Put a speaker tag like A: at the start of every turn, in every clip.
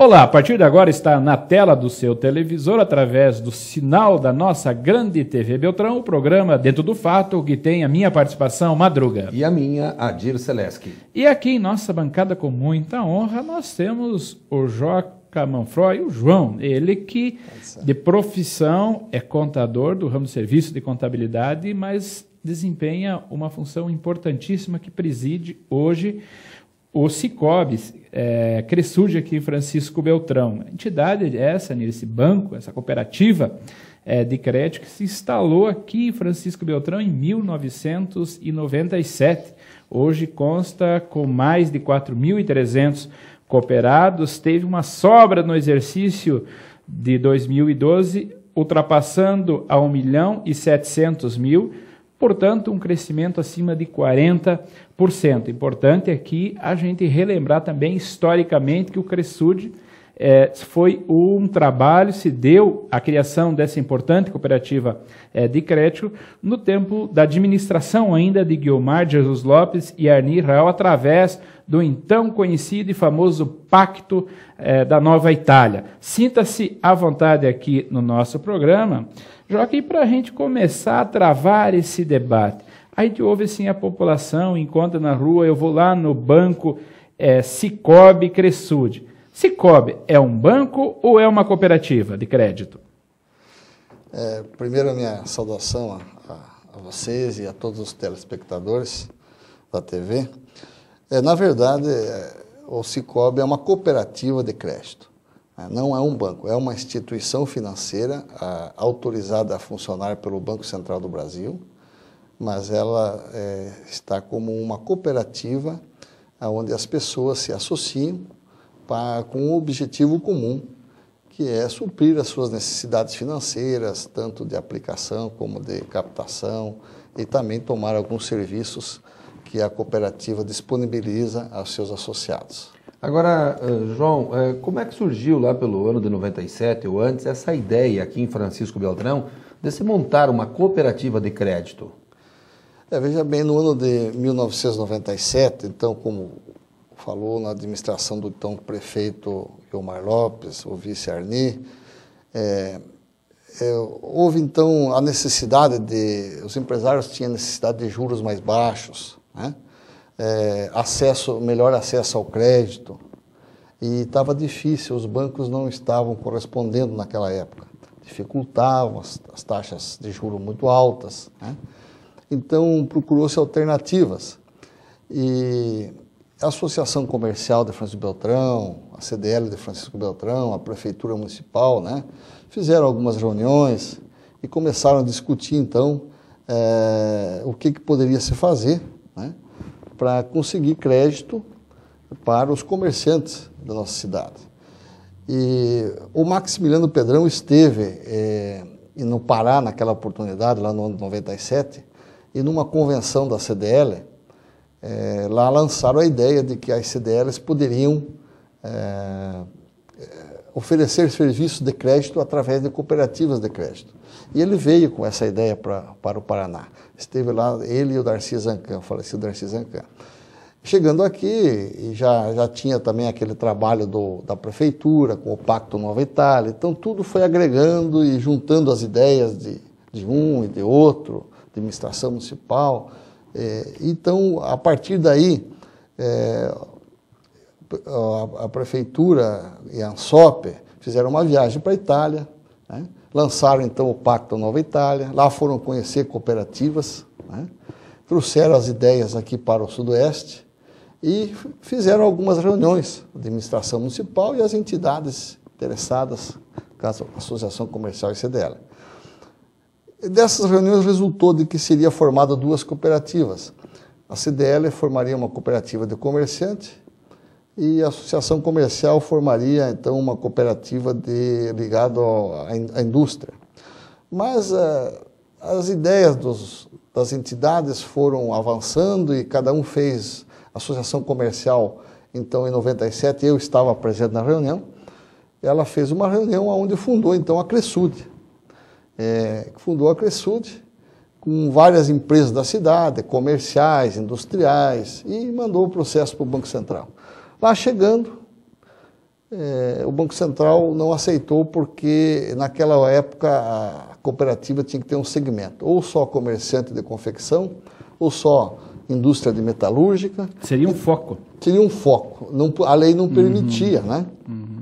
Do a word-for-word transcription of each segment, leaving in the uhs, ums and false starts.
A: Olá, a partir de agora está na tela do seu televisor, através do sinal da nossa grande T V Beltrão, o programa Dentro do Fato, que tem a minha participação, Madruga.
B: E a minha, Adir Seleski.
A: E aqui em nossa bancada, com muita honra, nós temos o Joca Manfroy, o João, ele que de profissão é contador do ramo de serviço de contabilidade, mas desempenha uma função importantíssima que preside hoje o Cicobi, é, Cresud aqui em Francisco Beltrão. A entidade essa, nesse banco, essa cooperativa é, de crédito que se instalou aqui em Francisco Beltrão em mil novecentos e noventa e sete. Hoje consta com mais de quatro mil e trezentos cooperados, teve uma sobra no exercício de dois mil e doze, ultrapassando a um milhão e setecentos mil, portanto, um crescimento acima de quarenta por cento. Importante aqui a gente relembrar também historicamente que o Cresud é, foi um trabalho, se deu a criação dessa importante cooperativa é, de crédito no tempo da administração ainda de Guiomar Jesus Lopes e Arni Raul, através do então conhecido e famoso Pacto é, da Nova Itália. Sinta-se à vontade aqui no nosso programa, Joaquim, para a gente começar a travar esse debate. A gente ouve assim a população, encontra na rua, eu vou lá no banco é, Cicobi Cresud. Cicobi é um banco ou é uma cooperativa de crédito?
C: É, primeiro, a minha saudação a, a, a vocês e a todos os telespectadores da T V. É, na verdade, é, o Cicobi é uma cooperativa de crédito. Não é um banco, é uma instituição financeira a, autorizada a funcionar pelo Banco Central do Brasil, mas ela é, está como uma cooperativa onde as pessoas se associam pra, com um objetivo comum, que é suprir as suas necessidades financeiras, tanto de aplicação como de captação, e também tomar alguns serviços que a cooperativa disponibiliza aos seus associados.
B: Agora, João, como é que surgiu lá pelo ano de noventa e sete ou antes essa ideia aqui em Francisco Beltrão de se montar uma cooperativa de crédito?
C: É, veja bem, no ano de mil novecentos e noventa e sete, então, como falou na administração do então prefeito Guiomar Lopes, o vice Arni, é, é, houve então a necessidade de, os empresários tinham necessidade de juros mais baixos, né? É, acesso, melhor acesso ao crédito, e estava difícil, os bancos não estavam correspondendo naquela época, dificultavam as, as taxas de juros muito altas, né? Então procurou-se alternativas, e a Associação Comercial de Francisco Beltrão, a C D L de Francisco Beltrão, a Prefeitura Municipal, né, fizeram algumas reuniões e começaram a discutir então é, o que, que poderia se fazer, né, para conseguir crédito para os comerciantes da nossa cidade. E o Maximiliano Pedrão esteve é, no Pará naquela oportunidade, lá no ano de noventa e sete, e numa convenção da C D L, é, lá lançaram a ideia de que as C D Ls poderiam é, oferecer serviços de crédito através de cooperativas de crédito. E ele veio com essa ideia pra, para o Paraná. Esteve lá, ele e o Darcy Zancan, o falecido Darcy Zancan. Chegando aqui, e já, já tinha também aquele trabalho do, da prefeitura, com o Pacto Nova Itália, então tudo foi agregando e juntando as ideias de, de um e de outro, de administração municipal. É, então, a partir daí, é, a, a prefeitura e a ANSOP fizeram uma viagem para a Itália, né? Lançaram então o Pacto Nova Itália, lá foram conhecer cooperativas, né? Trouxeram as ideias aqui para o Sudoeste e fizeram algumas reuniões, a administração municipal e as entidades interessadas, caso a Associação Comercial e C D L. E dessas reuniões resultou de que seria formada duas cooperativas. A C D L formaria uma cooperativa de comerciante e a Associação Comercial formaria, então, uma cooperativa de, ligada à indústria. Mas uh, as ideias dos, das entidades foram avançando e cada um fez. A Associação Comercial, então, em noventa e sete, eu estava presente na reunião, ela fez uma reunião onde fundou, então, a Cresud. É, fundou a Cresud com várias empresas da cidade, comerciais, industriais, e mandou o processo para o Banco Central. Lá chegando, É, o Banco Central não aceitou porque naquela época a cooperativa tinha que ter um segmento, ou só comerciante de confecção, ou só indústria de metalúrgica.
A: Seria um foco.
C: Seria um foco. Não, a lei não permitia,
A: uhum.
C: né?
A: Uhum.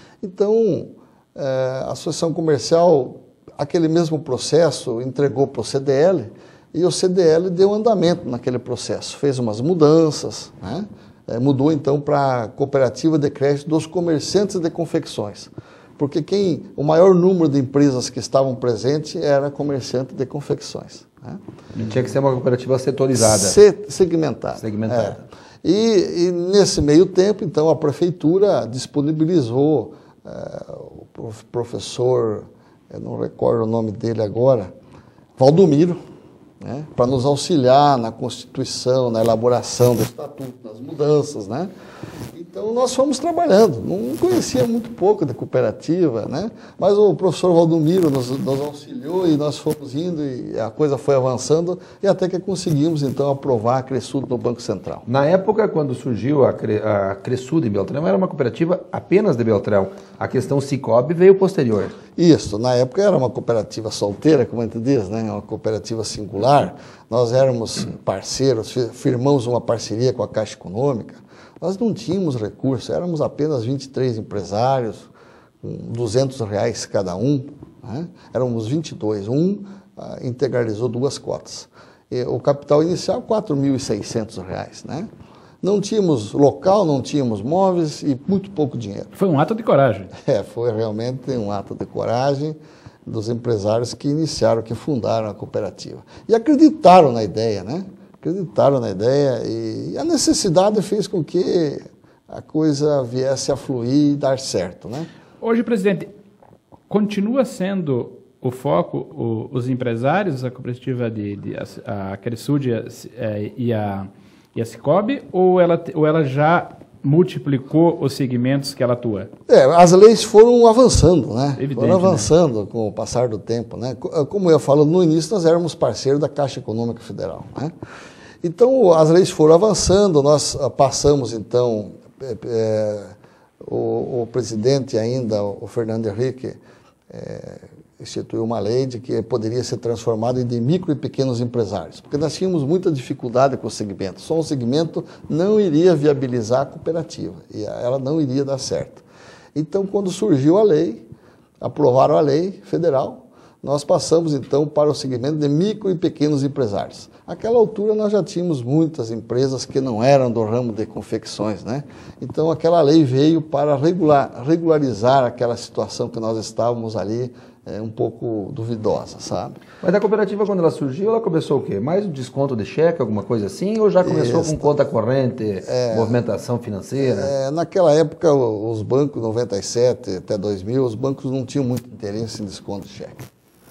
C: Então, é, a Associação Comercial, aquele mesmo processo, entregou para o C D L, e o C D L deu andamento naquele processo, fez umas mudanças, né? É, mudou então para a Cooperativa de Crédito dos Comerciantes de Confecções, porque quem, o maior número de empresas que estavam presentes era comerciante de confecções. Né?
B: E tinha que ser uma cooperativa setorizada.
C: Se, segmentada.
B: Segmentada.
C: É. E, e nesse meio tempo, então, a prefeitura disponibilizou é, o professor, eu não recordo o nome dele agora, Valdomiro, né, para nos auxiliar na constituição, na elaboração do estatuto, nas mudanças, né? Então nós fomos trabalhando, não conhecia muito pouco da cooperativa, né? Mas o professor Valdomiro nos, nos auxiliou e nós fomos indo e a coisa foi avançando e até que conseguimos então aprovar a Cresud no Banco Central.
B: Na época, quando surgiu a, Cre, a Cresud em Beltrão, era uma cooperativa apenas de Beltrão. A questão Sicob veio posterior.
C: Isso, na época era uma cooperativa solteira, como a gente diz, né? Uma cooperativa singular. Nós éramos parceiros, firmamos uma parceria com a Caixa Econômica. Nós não tínhamos recursos, éramos apenas vinte e três empresários, com duzentos reais cada um, né? Éramos vinte e dois, um ah, integralizou duas cotas. E o capital inicial, quatro mil e seiscentos reais, né? Não tínhamos local, não tínhamos móveis e muito pouco dinheiro.
A: Foi um ato de coragem.
C: É, foi realmente um ato de coragem dos empresários que iniciaram, que fundaram a cooperativa. E acreditaram na ideia, né? Acreditaram na ideia e a necessidade fez com que a coisa viesse a fluir e dar certo, né?
A: Hoje, presidente, continua sendo o foco o, os empresários, a cooperativa de, de a, a Cresud e a, e a, e a Sicob, ou ela, ou ela já multiplicou os segmentos que ela atua?
C: É, as leis foram avançando, né?
A: Evidente,
C: foram avançando,
A: né?
C: Com o passar do tempo, né? Como eu falo, no início nós éramos parceiros da Caixa Econômica Federal, né? Então, as leis foram avançando, nós passamos, então, é, é, o, o presidente ainda, o Fernando Henrique, é, instituiu uma lei de que poderia ser transformado em de micro e pequenos empresários, porque nós tínhamos muita dificuldade com o segmento. Só um segmento não iria viabilizar a cooperativa, e ela não iria dar certo. Então, quando surgiu a lei, aprovaram a lei federal, nós passamos, então, para o segmento de micro e pequenos empresários. Naquela altura, nós já tínhamos muitas empresas que não eram do ramo de confecções, né? Então, aquela lei veio para regular, regularizar aquela situação que nós estávamos ali, é, um pouco duvidosa, sabe?
B: Mas a cooperativa, quando ela surgiu, ela começou o quê? Mais um desconto de cheque, alguma coisa assim? Ou já começou Esta, com conta corrente, é, movimentação financeira? É,
C: naquela época, os bancos, noventa e sete até dois mil, os bancos não tinham muito interesse em desconto de cheque.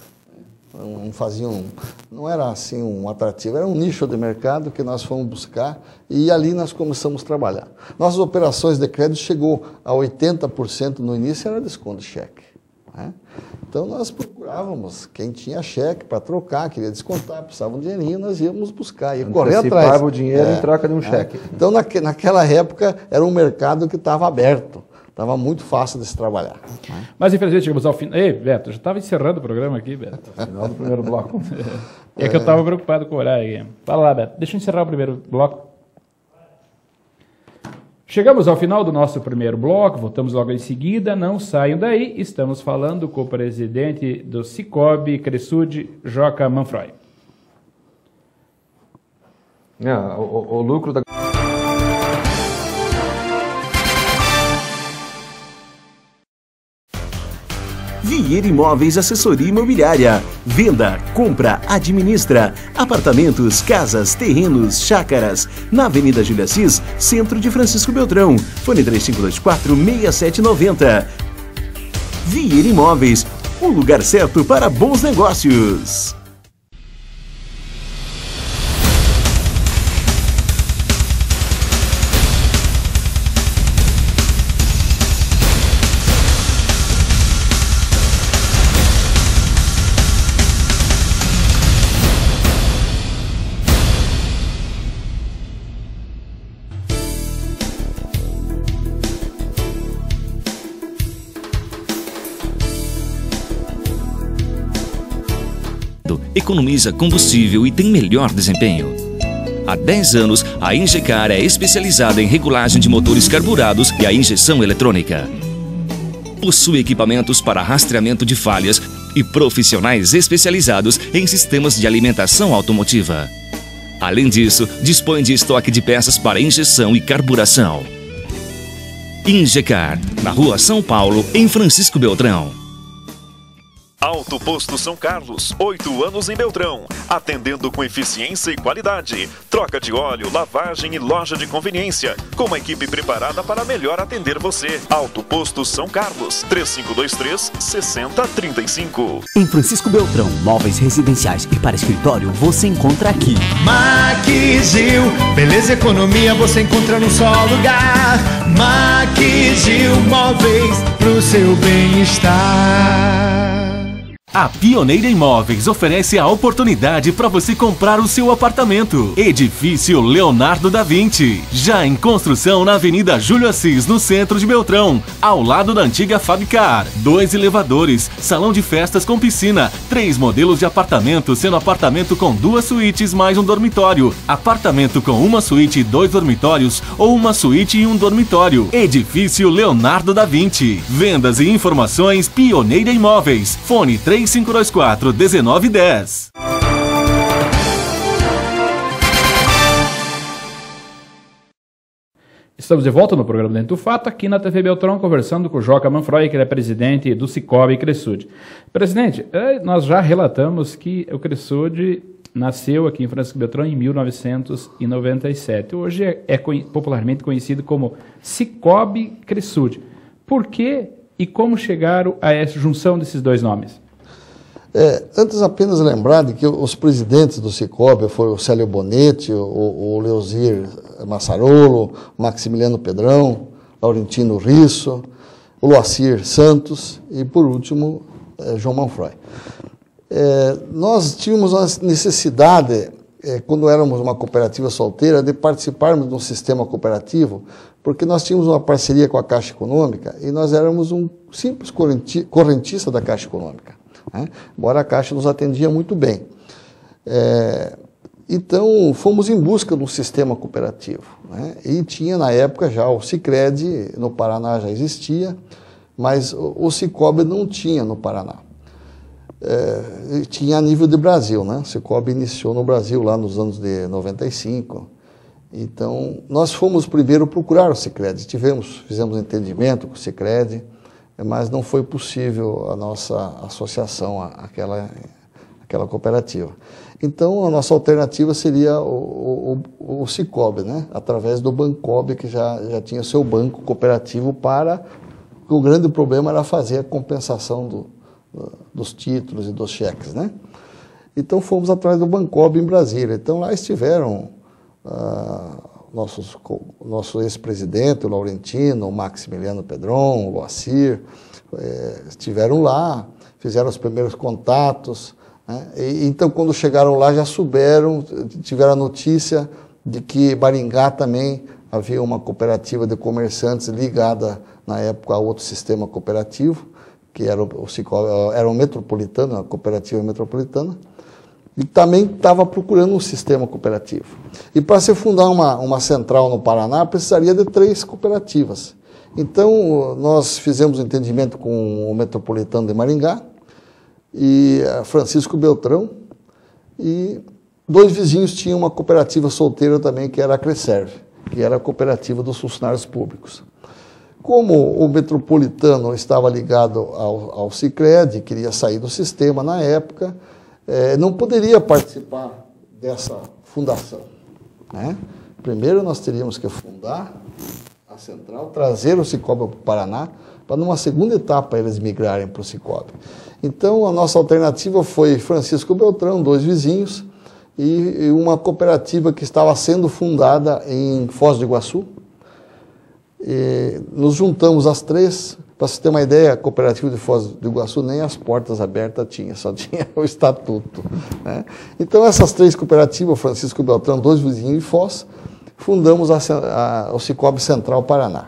C: Não faziam, não era assim um atrativo, era um nicho de mercado que nós fomos buscar e ali nós começamos a trabalhar. Nossas operações de crédito chegou a oitenta por cento no início, era desconto de cheque, né? Então nós procurávamos quem tinha cheque para trocar, queria descontar, precisava de um dinheirinho, nós íamos buscar, ia correr atrás.
B: Antecipava o dinheiro é, em troca de um
C: é.
B: cheque.
C: Então naque, naquela época era um mercado que estava aberto. Estava muito fácil de se trabalhar.
A: Mas, infelizmente, chegamos ao final. Ei, Beto, já estava encerrando o programa aqui, Beto.
B: Final do primeiro bloco.
A: É, é que eu estava preocupado com o horário aqui. Fala lá, Beto. Deixa eu encerrar o primeiro bloco. Chegamos ao final do nosso primeiro bloco, voltamos logo em seguida. Não saiam daí. Estamos falando com o presidente do Sicob, Cresud, Joca Manfroy.
B: É, o, o lucro da...
D: Vieira Imóveis Assessoria Imobiliária. Venda, compra, administra. Apartamentos, casas, terrenos, chácaras. Na Avenida Júlia Assis, centro de Francisco Beltrão. Fone três cinco dois quatro, seis sete nove zero. Vieira Imóveis, o lugar certo para bons negócios.
E: rápido, economiza combustível e tem melhor desempenho. Há dez anos, a Ingecar é especializada em regulagem de motores carburados e a injeção eletrônica. Possui equipamentos para rastreamento de falhas e profissionais especializados em sistemas de alimentação automotiva. Além disso, dispõe de estoque de peças para injeção e carburação. Ingecar, na Rua São Paulo, em Francisco Beltrão.
F: Auto Posto São Carlos, oito anos em Beltrão, atendendo com eficiência e qualidade. Troca de óleo, lavagem e loja de conveniência, com uma equipe preparada para melhor atender você. Auto Posto São Carlos, três cinco dois três, seis zero três cinco.
G: Em Francisco Beltrão, móveis residenciais e para escritório, você encontra aqui.
H: Maquigil, beleza e economia você encontra num só lugar. Maquigil, móveis pro seu bem-estar.
D: A Pioneira Imóveis oferece a oportunidade para você comprar o seu apartamento. Edifício Leonardo da Vinci, já em construção na Avenida Júlio Assis, no centro de Beltrão, ao lado da antiga Fabcar. Dois elevadores, salão de festas com piscina, três modelos de apartamento, sendo apartamento com duas suítes mais um dormitório, apartamento com uma suíte e dois dormitórios ou uma suíte e um dormitório. Edifício Leonardo da Vinci. Vendas e informações Pioneira Imóveis. Fone três cinco dois quatro, um nove um zero.
A: Estamos de volta no programa Dentro do Fato, aqui na T V Beltrão, conversando com o Joca Manfroy, que ele é presidente do Cicobi Cresud. Presidente, nós já relatamos que o Cresud nasceu aqui em Francisco Beltrão em mil novecentos e noventa e sete. Hoje é, é popularmente conhecido como Cicobi Cresud. Por que e como chegaram a essa junção desses dois nomes?
C: É, antes apenas lembrar de que os presidentes do Cicobi foram o Célio Bonetti, o, o Leozir Massarolo, Maximiliano Pedrão, Laurentino Risso, o Loacir Santos e, por último, é, João Manfroy. É, nós tínhamos uma necessidade, é, quando éramos uma cooperativa solteira, de participarmos de um sistema cooperativo, porque nós tínhamos uma parceria com a Caixa Econômica e nós éramos um simples correntista da Caixa Econômica. Né? Embora a Caixa nos atendia muito bem. É, então, fomos em busca de um sistema cooperativo. Né? E tinha, na época, já o Sicredi, no Paraná já existia, mas o, o Cicobi não tinha no Paraná. É, tinha a nível de Brasil, né? O Cicobi iniciou no Brasil lá nos anos de noventa e cinco. Então, nós fomos primeiro procurar o Sicredi. Tivemos, fizemos um entendimento com o Sicredi, mas não foi possível a nossa associação àquela, àquela cooperativa. Então, a nossa alternativa seria o, o, o Cicobi, né? Através do Bancobi, que já, já tinha seu banco cooperativo para... O grande problema era fazer a compensação do, do, dos títulos e dos cheques, né? Então, fomos atrás do Bancobi em Brasília. Então, lá estiveram ah, nossos, nosso ex-presidente, o Laurentino, o Maximiliano Pedron, o Loacir, eh, estiveram lá, fizeram os primeiros contatos, né? E, então, quando chegaram lá, já souberam, tiveram a notícia de que Maringá também havia uma cooperativa de comerciantes ligada, na época, a outro sistema cooperativo, que era o, o, era o Metropolitano, a cooperativa metropolitana, e também estava procurando um sistema cooperativo. E para se fundar uma, uma central no Paraná, precisaria de três cooperativas. Então, nós fizemos um entendimento com o Metropolitano de Maringá, e Francisco Beltrão, e dois vizinhos tinham uma cooperativa solteira também, que era a Cresserve, que era a cooperativa dos funcionários públicos. Como o Metropolitano estava ligado ao, ao Sicredi, queria sair do sistema na época, eh, não poderia participar dessa fundação, né? Primeiro nós teríamos que fundar a central, trazer o Cicobi para o Paraná, para numa segunda etapa eles migrarem para o Cicobi. Então a nossa alternativa foi Francisco Beltrão, dois vizinhos, e uma cooperativa que estava sendo fundada em Foz do Iguaçu. E nos juntamos as três. Para você ter uma ideia, a cooperativa de Foz do Iguaçu nem as portas abertas tinha, só tinha o estatuto, né? Então essas três cooperativas, Francisco Beltrão, dois vizinhos e Foz, fundamos a, a, o Cicobi Central Paraná.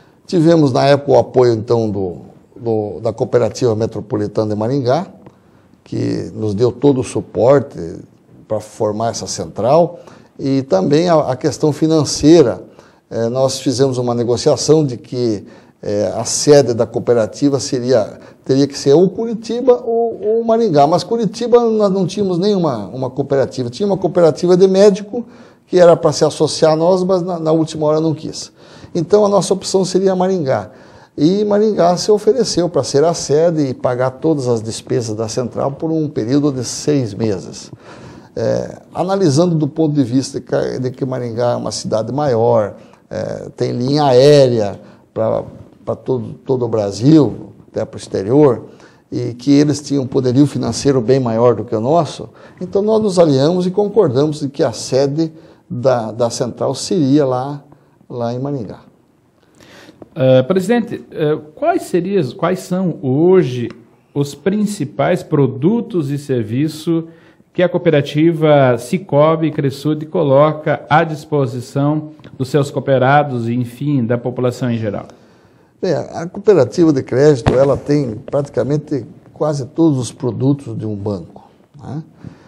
C: Tivemos na época o apoio então do, do, da cooperativa metropolitana de Maringá, que nos deu todo o suporte para formar essa central, e também a, a questão financeira. É, nós fizemos uma negociação de que é, a sede da cooperativa seria, teria que ser ou Curitiba ou, ou Maringá, mas Curitiba nós não tínhamos nenhuma uma cooperativa, tinha uma cooperativa de médico que era para se associar a nós, mas na, na última hora não quis. Então a nossa opção seria Maringá. E Maringá se ofereceu para ser a sede e pagar todas as despesas da central por um período de seis meses. É, analisando do ponto de vista de que, de que Maringá é uma cidade maior, é, tem linha aérea para todo, todo o Brasil, até para o exterior, e que eles tinham um poderio financeiro bem maior do que o nosso, então nós nos aliamos e concordamos de que a sede da, da central seria lá, lá em Maringá.
A: Uh, presidente, uh, quais seriam, quais são hoje os principais produtos e serviços que a cooperativa Cicobi Cresud coloca à disposição dos seus cooperados e, enfim, da população em geral?
C: Bem, a cooperativa de crédito, ela tem praticamente quase todos os produtos de um banco, né?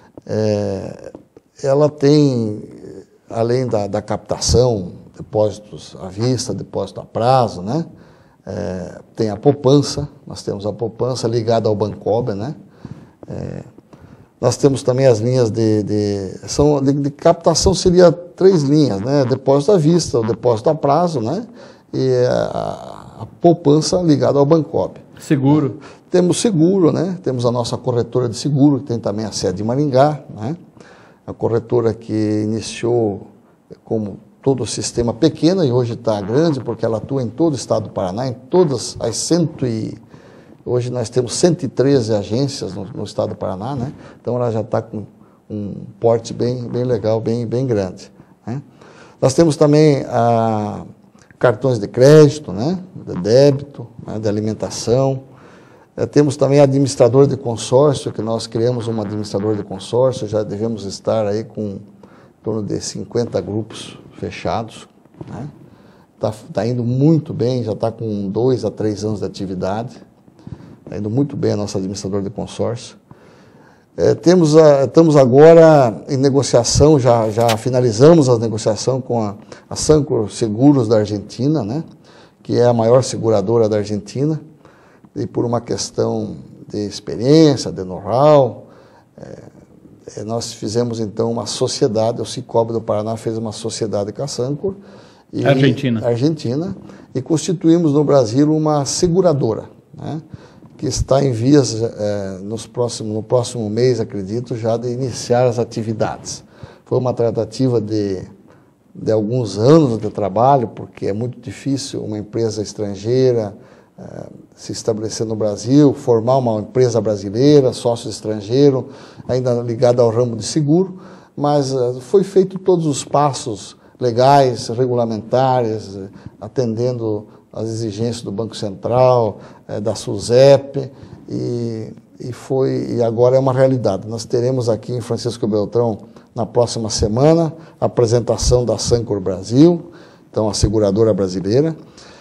C: É, ela tem, além da, da captação, depósitos à vista, depósito a prazo, né? É, tem a poupança, nós temos a poupança ligada ao Bancober, né? É, nós temos também as linhas de, de, são, de, de captação, seria três linhas, né? Depósito à vista, o depósito a prazo, né? E a, a poupança ligada ao Bancober.
A: Seguro.
C: Temos seguro, né? Temos a nossa corretora de seguro, que tem também a sede em Maringá, né? A corretora que iniciou como todo o sistema pequena e hoje está grande, porque ela atua em todo o estado do Paraná, em todas as cento e... Hoje nós temos cento e treze agências no, no estado do Paraná, né? Então ela já está com um porte bem, bem legal, bem, bem grande, né? Nós temos também a, cartões de crédito, né? De débito, né? De alimentação. É, temos também administrador de consórcio, que nós criamos um administrador de consórcio, já devemos estar aí com em torno de cinquenta grupos fechados, né? Tá, tá indo muito bem, já está com dois a três anos de atividade. Está indo muito bem a nossa administradora de consórcio. É, temos a, estamos agora em negociação, já, já finalizamos a negociação com a, a Sancor Seguros da Argentina, né? Que é a maior seguradora da Argentina, e por uma questão de experiência, de know-how, é, é, nós fizemos então uma sociedade, o Cicobi do Paraná fez uma sociedade com a Sancor, e,
A: Argentina.
C: Argentina, e constituímos no Brasil uma seguradora, né? Que está em vias, é, nos próximo, no próximo mês, acredito, já de iniciar as atividades. Foi uma tratativa de, de alguns anos de trabalho, porque é muito difícil uma empresa estrangeira é, se estabelecer no Brasil, formar uma empresa brasileira, sócio estrangeiro, ainda ligada ao ramo de seguro, mas é, foi feito todos os passos legais, regulamentares, atendendo as exigências do Banco Central, é, da SUSEP, e, e, foi, e agora é uma realidade. Nós teremos aqui em Francisco Beltrão, na próxima semana, a apresentação da Sancor Brasil, então a seguradora brasileira,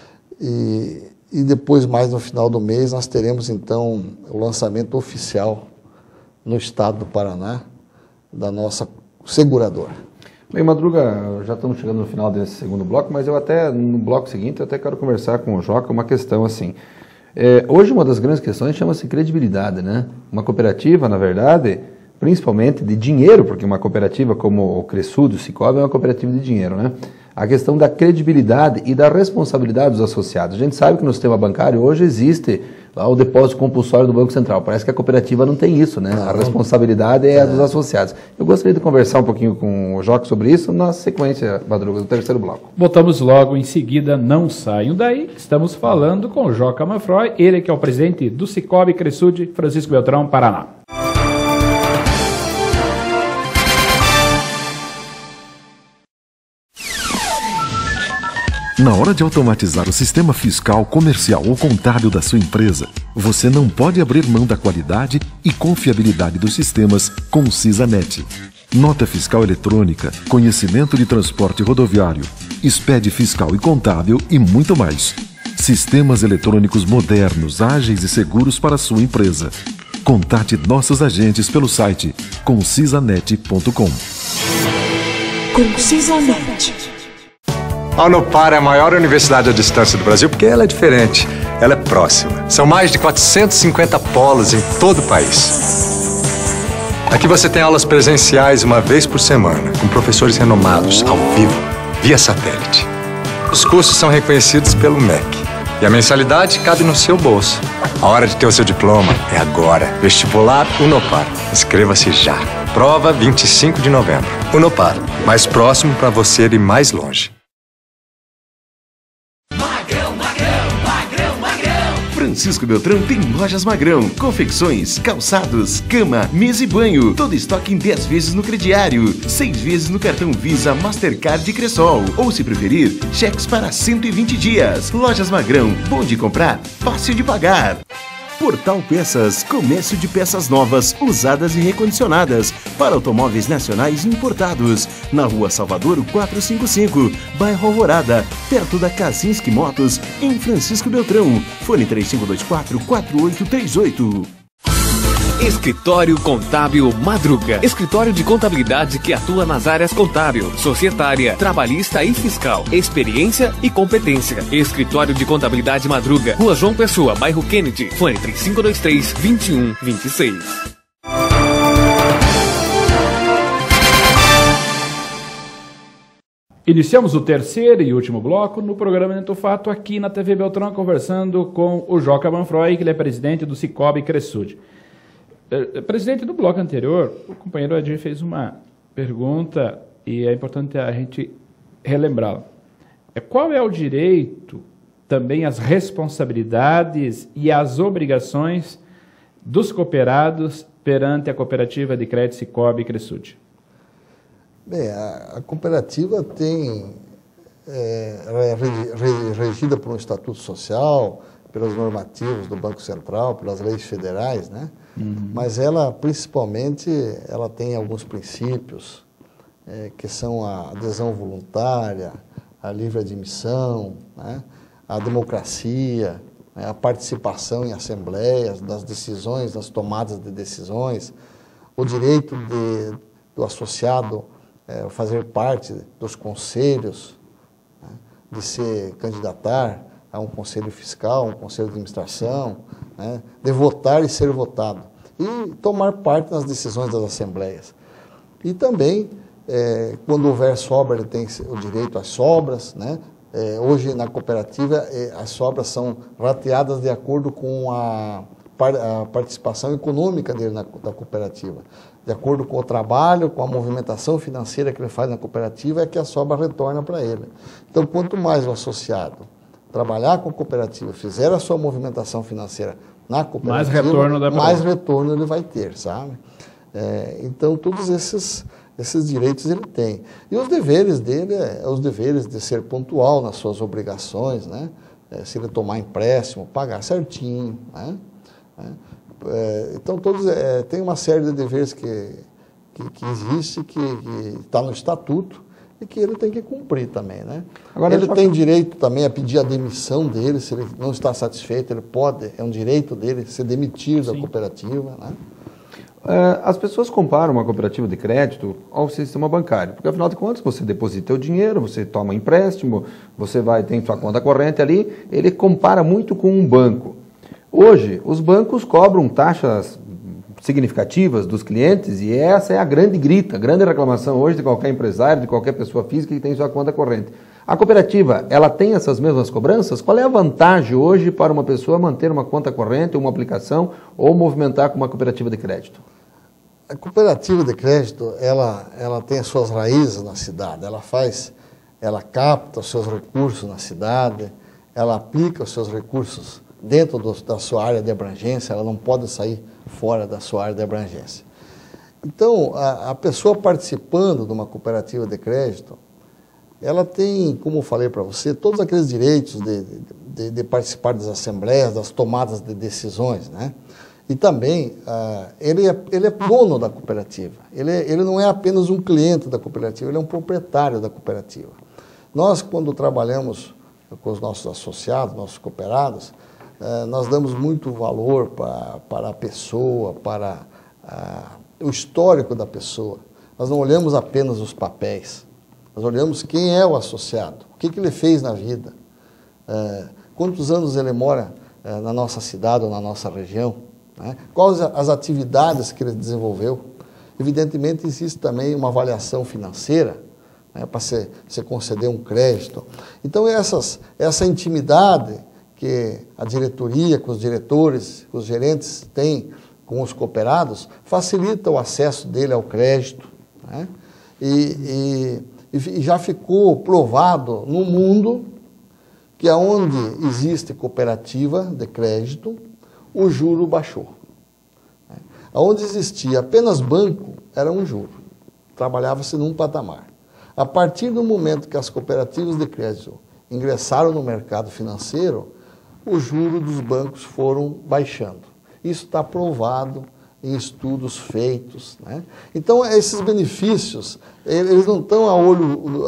C: e, e depois, mais no final do mês, nós teremos então o lançamento oficial no estado do Paraná da nossa seguradora.
B: Bem, Madruga, já estamos chegando no final desse segundo bloco, mas eu até, no bloco seguinte, eu até quero conversar com o Joca uma questão assim. É, hoje uma das grandes questões chama-se credibilidade, né? Uma cooperativa, na verdade, principalmente de dinheiro, porque uma cooperativa como o Cresud, o Cicobi, é uma cooperativa de dinheiro, né? A questão da credibilidade e da responsabilidade dos associados. A gente sabe que no sistema bancário hoje existe lá o depósito compulsório do Banco Central. Parece que a cooperativa não tem isso, né? A responsabilidade é a dos associados. Eu gostaria de conversar um pouquinho com o Joca sobre isso na sequência, Madruga, do terceiro bloco.
A: Voltamos logo em seguida, não saiam daí. Estamos falando com o Joca Manfroy, ele que é o presidente do Cicobi Cresud, Francisco Beltrão, Paraná.
I: Na hora de automatizar o sistema fiscal, comercial ou contábil da sua empresa, você não pode abrir mão da qualidade e confiabilidade dos sistemas com o CISANet. Nota fiscal eletrônica, conhecimento de transporte rodoviário, S P E D fiscal e contábil e muito mais. Sistemas eletrônicos modernos, ágeis e seguros para a sua empresa. Contate nossos agentes pelo site concisanet ponto com.
J: Concisanet.
K: A Unopar é a maior universidade à distância do Brasil porque ela é diferente, ela é próxima. São mais de quatrocentos e cinquenta polos em todo o país. Aqui você tem aulas presenciais uma vez por semana, com professores renomados, ao vivo, via satélite. Os cursos são reconhecidos pelo M E C e a mensalidade cabe no seu bolso. A hora de ter o seu diploma é agora. Vestibular Unopar. Inscreva-se já. Prova vinte e cinco de novembro. Unopar, mais próximo para você ir mais longe.
D: Francisco Beltrão tem Lojas Magrão, confecções, calçados, cama, mesa e banho. Todo estoque em dez vezes no crediário, seis vezes no cartão Visa, Mastercard e Cressol. Ou, se preferir, cheques para cento e vinte dias. Lojas Magrão, bom de comprar, fácil de pagar. Portal Peças, comércio de peças novas, usadas e recondicionadas para automóveis nacionais e importados. Na Rua Salvador quatrocentos e cinquenta e cinco, bairro Alvorada, perto da Kazinski Motos, em Francisco Beltrão. Fone três cinco dois quatro, quatro oito três oito.
L: Escritório Contábil Madruga. Escritório de contabilidade que atua nas áreas contábil, societária, trabalhista e fiscal. Experiência e competência. Escritório de Contabilidade Madruga. Rua João Pessoa, bairro Kennedy. Fone três cinco dois três, dois um dois seis.
A: Iniciamos o terceiro e último bloco no programa Dentro do Fato aqui na T V Beltrão, conversando com o Joca Manfroy, que ele é presidente do Cicobi Cresud. Presidente, no bloco anterior, o companheiro Adir fez uma pergunta e é importante a gente relembrá-la. Qual é o direito, também as responsabilidades e as obrigações dos cooperados perante a cooperativa de crédito Cicobi Cresud?
C: Bem, a, a cooperativa tem, é, ela é regida por um estatuto social, pelos normativos do Banco Central, pelas leis federais, né? Uhum. Mas ela, principalmente, ela tem alguns princípios, é, que são a adesão voluntária, a livre admissão, né? A democracia, né? A participação em assembleias, das decisões, das tomadas de decisões, o direito de, do associado é, fazer parte dos conselhos, né? De se candidatar a um conselho fiscal, um conselho de administração, né, de votar e ser votado, e tomar parte nas decisões das assembleias. E também, é, quando houver sobra, ele tem o direito às sobras, né? É, hoje, na cooperativa, é, as sobras são rateadas de acordo com a, a participação econômica dele na, da cooperativa. De acordo com o trabalho, com a movimentação financeira que ele faz na cooperativa, é que a sobra retorna para ele. Então, quanto mais o associado trabalhar com a cooperativa, fizer a sua movimentação financeira na cooperativa,
A: mais retorno, dá
C: mais retorno ele vai ter, sabe? É, então, todos esses, esses direitos ele tem. E os deveres dele, é, os deveres de ser pontual nas suas obrigações, né? É, se ele tomar empréstimo, pagar certinho, né? É, então, todos, é, tem uma série de deveres que, que, que existe, que está no estatuto, e que ele tem que cumprir também, né? Agora, ele tem direito também a pedir a demissão dele, se ele não está satisfeito, ele pode, é um direito dele ser demitido da cooperativa, né?
B: As pessoas comparam uma cooperativa de crédito ao sistema bancário, porque afinal de contas você deposita o dinheiro, você toma empréstimo, você vai ter sua conta corrente ali, ele compara muito com um banco. Hoje, os bancos cobram taxas significativas dos clientes e essa é a grande grita, a grande reclamação hoje de qualquer empresário, de qualquer pessoa física que tem sua conta corrente. A cooperativa, ela tem essas mesmas cobranças? Qual é a vantagem hoje para uma pessoa manter uma conta corrente, uma aplicação ou movimentar com uma cooperativa de crédito?
C: A cooperativa de crédito, ela, ela tem as suas raízes na cidade, ela faz, ela capta os seus recursos na cidade, ela aplica os seus recursos dentro do, da sua área de abrangência, ela não pode sair fora da sua área de abrangência. Então, a, a pessoa participando de uma cooperativa de crédito, ela tem, como eu falei para você, todos aqueles direitos de, de, de participar das assembleias, das tomadas de decisões, né? E também, uh, ele, é, ele é dono da cooperativa, ele, é, ele não é apenas um cliente da cooperativa, ele é um proprietário da cooperativa. Nós, quando trabalhamos com os nossos associados, nossos cooperados, eh, nós damos muito valor para, para a pessoa, para a, o histórico da pessoa. Nós não olhamos apenas os papéis, nós olhamos quem é o associado, o que, que ele fez na vida, eh, quantos anos ele mora eh, na nossa cidade ou na nossa região, né? Quais as atividades que ele desenvolveu. Evidentemente, existe também uma avaliação financeira, né, para se, se conceder um crédito. Então, essas, essa intimidade que a diretoria, com os diretores, com os gerentes têm com os cooperados, facilita o acesso dele ao crédito, né? e, e, e já ficou provado no mundo que aonde existe cooperativa de crédito, o juro baixou. Onde existia apenas banco, era um juro. Trabalhava-se num patamar. A partir do momento que as cooperativas de crédito ingressaram no mercado financeiro, o juro dos bancos foram baixando. Isso está provado em estudos feitos, né? Então, esses benefícios, eles não estão a olho,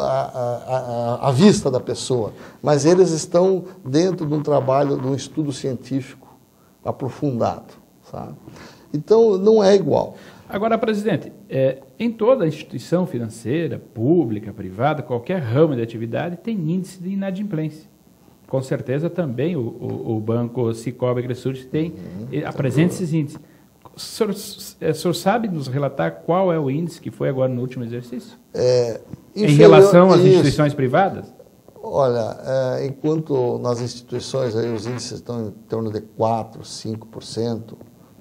C: à, à, à vista da pessoa, mas eles estão dentro de um trabalho, de um estudo científico aprofundado, sabe? Então, não é igual.
A: Agora, presidente, é, em toda instituição financeira, pública, privada, qualquer ramo de atividade, tem índice de inadimplência. Com certeza também o, o, o Banco Cicobi Cresud tem, uhum, apresenta esses índices. O senhor, o senhor sabe nos relatar qual é o índice que foi agora no último exercício? É, em relação às instituições isso. privadas?
C: Olha, é, enquanto nas instituições aí, os índices estão em torno de quatro por cento, cinco por cento,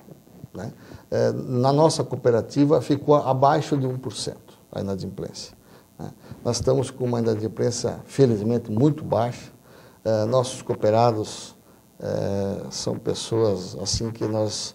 C: né? É, na nossa cooperativa ficou abaixo de um por cento a inadimplência, né? Nós estamos com uma inadimplência, felizmente, muito baixa. É, nossos cooperados é, são pessoas assim que nós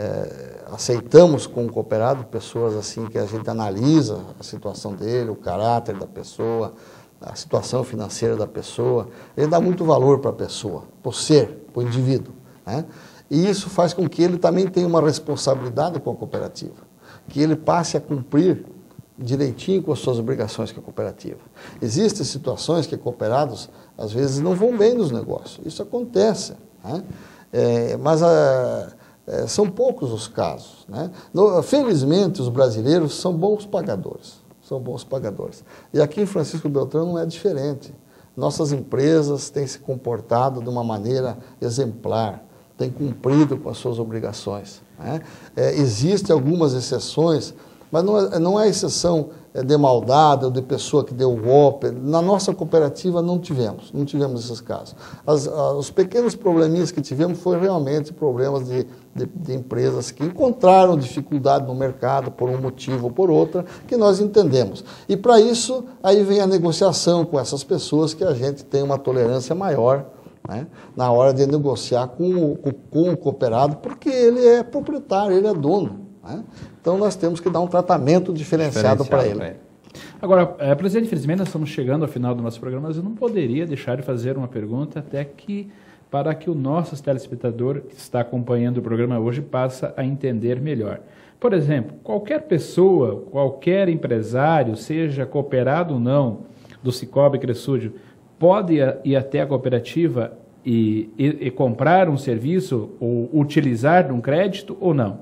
C: é, aceitamos como cooperado, pessoas assim que a gente analisa a situação dele, o caráter da pessoa, a situação financeira da pessoa. Ele dá muito valor para a pessoa, para o ser, para o indivíduo, né? E isso faz com que ele também tenha uma responsabilidade com a cooperativa, que ele passe a cumprir direitinho com as suas obrigações com a cooperativa. Existem situações que cooperados, às vezes, não vão bem nos negócios. Isso acontece, né? É, mas a, é, são poucos os casos, né? No, felizmente, os brasileiros são bons pagadores. São bons pagadores. E aqui em Francisco Beltrão não é diferente. Nossas empresas têm se comportado de uma maneira exemplar, tem cumprido com as suas obrigações, né? É, existem algumas exceções, mas não é, não é exceção de maldade ou de pessoa que deu golpe. Na nossa cooperativa não tivemos, não tivemos esses casos. As, a, os pequenos probleminhas que tivemos foram realmente problemas de, de, de empresas que encontraram dificuldade no mercado por um motivo ou por outro, que nós entendemos. E para isso, aí vem a negociação com essas pessoas, que a gente tem uma tolerância maior, né, na hora de negociar com o, com o cooperado, porque ele é proprietário, ele é dono, né? Então nós temos que dar um tratamento diferenciado, diferenciado para ele. ele.
A: Agora, é, presidente, infelizmente nós estamos chegando ao final do nosso programa, mas eu não poderia deixar de fazer uma pergunta até que, para que o nosso telespectador que está acompanhando o programa hoje passe a entender melhor. Por exemplo, qualquer pessoa, qualquer empresário, seja cooperado ou não, do Cicobi Cresud, pode ir até a cooperativa e, e, e comprar um serviço ou utilizar um crédito ou não?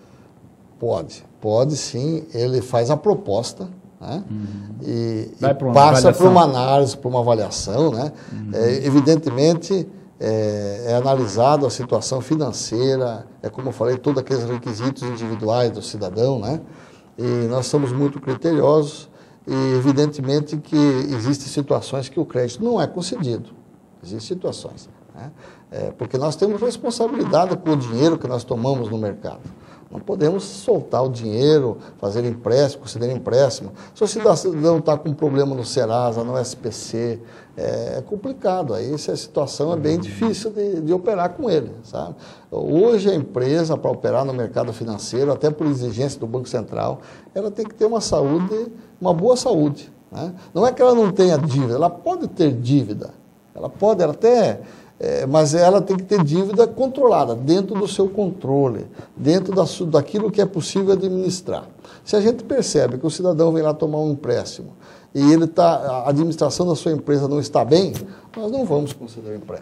C: Pode, pode sim. Ele faz a proposta, né? Uhum. e, e
A: por
C: passa por uma análise, por uma avaliação, né? Uhum. É, evidentemente, é, é analisado a situação financeira, é como eu falei, todos aqueles requisitos individuais do cidadão, né? E nós somos muito criteriosos. E, evidentemente, que existem situações que o crédito não é concedido. Existem situações, né? É, porque nós temos responsabilidade com o dinheiro que nós tomamos no mercado. Não podemos soltar o dinheiro, fazer empréstimo, conceder empréstimo. Se o cidadão está com um problema no Serasa, no S P C, é complicado. Aí essa situação é bem difícil de, de operar com ele, sabe? Hoje a empresa, para operar no mercado financeiro, até por exigência do Banco Central, ela tem que ter uma saúde, uma boa saúde, né? Não é que ela não tenha dívida, ela pode ter dívida. Ela pode ela até... É, mas ela tem que ter dívida controlada, dentro do seu controle, dentro da, daquilo que é possível administrar. Se a gente percebe que o cidadão vem lá tomar um empréstimo e ele tá, a administração da sua empresa não está bem, nós não vamos conceder o empréstimo.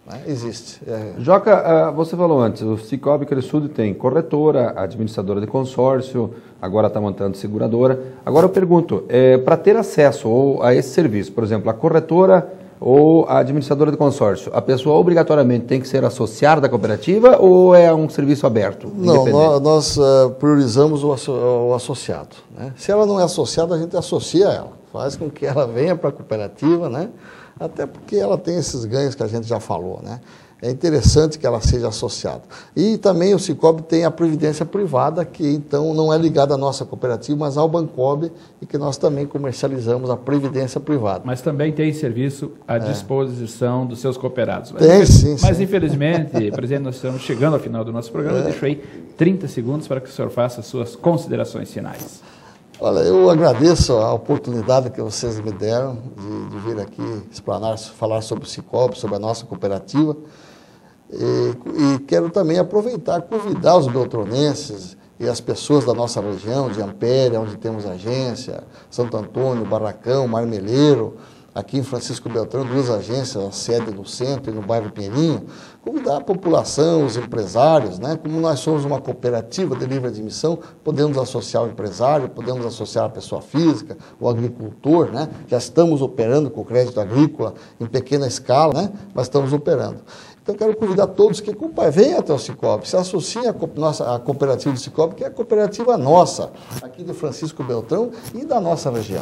C: Né? Existe. É...
B: Joca, você falou antes, o Cicobi Cresud tem corretora, administradora de consórcio, agora está montando seguradora. Agora eu pergunto, é, para ter acesso ou a esse serviço, por exemplo, a corretora ou a administradora de consórcio, a pessoa obrigatoriamente tem que ser associada da cooperativa ou é um serviço aberto?
C: Não, nós, nós uh, priorizamos o, asso o associado. Né? Se ela não é associada, a gente associa ela, faz com que ela venha para a cooperativa, né? Até porque ela tem esses ganhos que a gente já falou, né? É interessante que ela seja associada. E também o Cicobi tem a previdência privada, que então não é ligada à nossa cooperativa, mas ao Bancob, e que nós também comercializamos a previdência privada.
A: Mas também tem serviço à é. disposição dos seus cooperados. Mas,
C: tem, sim,
A: Mas
C: sim.
A: infelizmente, presidente, nós estamos chegando ao final do nosso programa. É. Eu deixo aí trinta segundos para que o senhor faça as suas considerações finais.
C: Olha, eu agradeço a oportunidade que vocês me deram de, de vir aqui explanar, falar sobre o Cicobi, sobre a nossa cooperativa. E, e quero também aproveitar, convidar os beltronenses e as pessoas da nossa região, de Ampere, onde temos agência, Santo Antônio, Barracão, Marmeleiro, aqui em Francisco Beltrão, duas agências, a sede no centro e no bairro Pinheirinho, convidar a população, os empresários, né? Como nós somos uma cooperativa de livre admissão, podemos associar o empresário, podemos associar a pessoa física, o agricultor, né? Já estamos operando com o crédito agrícola em pequena escala, né? Mas estamos operando. Então, quero convidar todos que venham até o Cicobi, se associem à nossa, à cooperativa do Cicobi, que é a cooperativa nossa, aqui de Francisco Beltrão e da nossa região.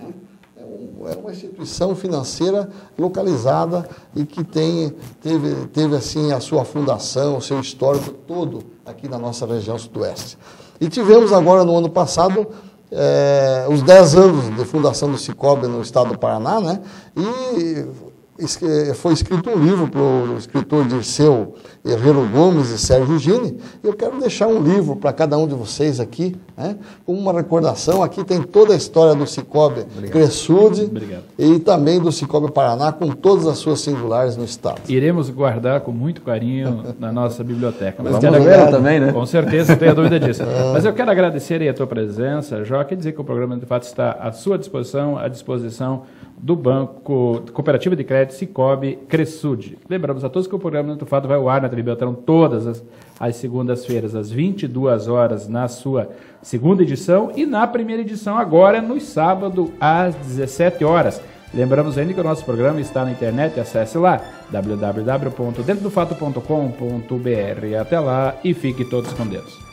C: É uma instituição financeira localizada e que tem, teve, teve assim, a sua fundação, o seu histórico todo aqui na nossa região sudoeste. E tivemos agora, no ano passado, é, os dez anos de fundação do Cicobi no estado do Paraná, né? E foi escrito um livro pelo escritor Dirceu Herrero Gomes e Sérgio Gini. Eu quero deixar um livro para cada um de vocês aqui, né, como uma recordação. Aqui tem toda a história do Cicobi Cresud e também do Cicobi Paraná, com todas as suas singulares no estado.
A: Iremos guardar com muito carinho na nossa biblioteca. Mas
B: vamos ver também, né?
A: Com certeza, não tenho dúvida disso. É. Mas eu quero agradecer aí a tua presença, Joca, e dizer que o programa, de fato, está à sua disposição, à disposição do Banco Cooperativa de Crédito Cicobi Cresud. Lembramos a todos que o programa do Fato vai ao ar na T V Beltrão todas as, as segundas-feiras, às vinte e duas horas, na sua segunda edição, e na primeira edição agora no sábado, às dezessete horas. Lembramos ainda que o nosso programa está na internet, acesse lá, w w w ponto dentro do fato ponto com ponto b r. Até lá e fiquem todos com Deus.